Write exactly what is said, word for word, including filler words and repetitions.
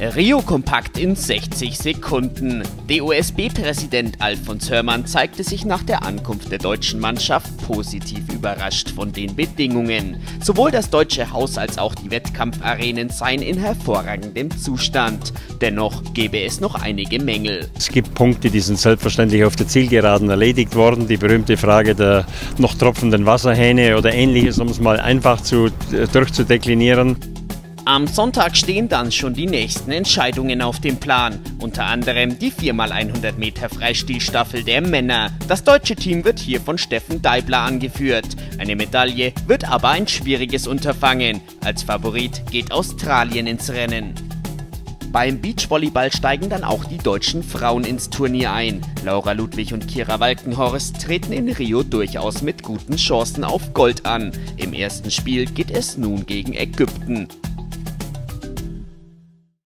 Rio kompakt in sechzig Sekunden. Der U S B-Präsident Alfons Hörmann zeigte sich nach der Ankunft der deutschen Mannschaft positiv überrascht von den Bedingungen. Sowohl das deutsche Haus als auch die Wettkampfarenen seien in hervorragendem Zustand. Dennoch gäbe es noch einige Mängel. Es gibt Punkte, die sind selbstverständlich auf der Zielgeraden erledigt worden. Die berühmte Frage der noch tropfenden Wasserhähne oder ähnliches, um es mal einfach zu, durchzudeklinieren. Am Sonntag stehen dann schon die nächsten Entscheidungen auf dem Plan. Unter anderem die vier mal hundert Meter Freistilstaffel der Männer. Das deutsche Team wird hier von Steffen Deibler angeführt. Eine Medaille wird aber ein schwieriges Unterfangen. Als Favorit geht Australien ins Rennen. Beim Beachvolleyball steigen dann auch die deutschen Frauen ins Turnier ein. Laura Ludwig und Kira Walkenhorst treten in Rio durchaus mit guten Chancen auf Gold an. Im ersten Spiel geht es nun gegen Ägypten.